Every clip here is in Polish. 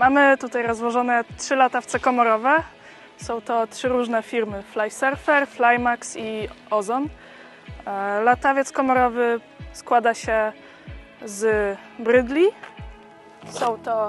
Mamy tutaj rozłożone 3 latawce komorowe. Są to 3 różne firmy: Flysurfer, Flymax i Ozon. Latawiec komorowy składa się z brydli. Są to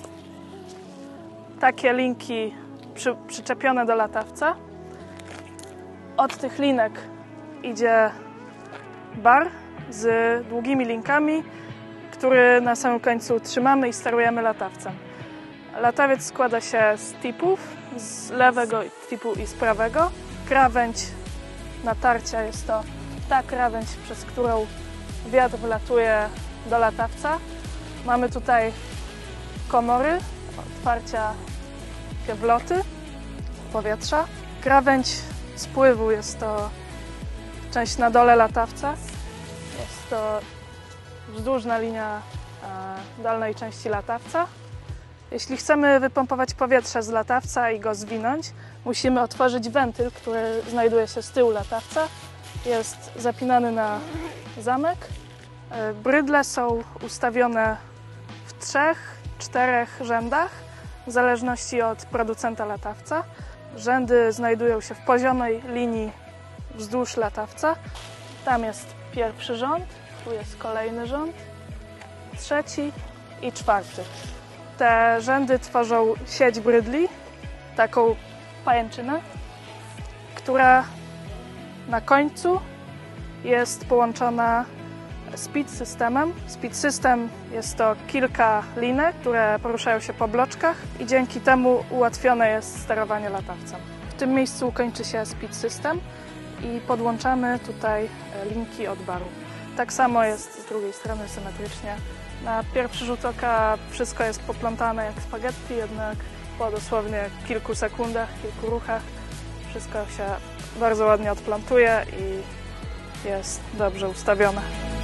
takie linki przyczepione do latawca. Od tych linek idzie bar z długimi linkami, który na samym końcu trzymamy i sterujemy latawcem. Latawiec składa się z tipów, z lewego tipu i z prawego. Krawędź natarcia jest to ta krawędź, przez którą wiatr wlatuje do latawca. Mamy tutaj komory, otwarcia, takie wloty powietrza. Krawędź spływu jest to część na dole latawca. Jest to wzdłużna linia dolnej części latawca. Jeśli chcemy wypompować powietrze z latawca i go zwinąć, musimy otworzyć wentyl, który znajduje się z tyłu latawca. Jest zapinany na zamek. Brydle są ustawione w 3-4 rzędach, w zależności od producenta latawca. Rzędy znajdują się w poziomej linii wzdłuż latawca. Tam jest pierwszy rząd, tu jest kolejny rząd, trzeci i czwarty. Te rzędy tworzą sieć brydli, taką pajęczynę, która na końcu jest połączona speed systemem. Speed system jest to kilka linek, które poruszają się po bloczkach i dzięki temu ułatwione jest sterowanie latawcem. W tym miejscu kończy się speed system i podłączamy tutaj linki od baru. Tak samo jest z drugiej strony symetrycznie. Na pierwszy rzut oka wszystko jest poplątane jak spaghetti, jednak po dosłownie kilku sekundach, kilku ruchach wszystko się bardzo ładnie odplątuje i jest dobrze ustawione.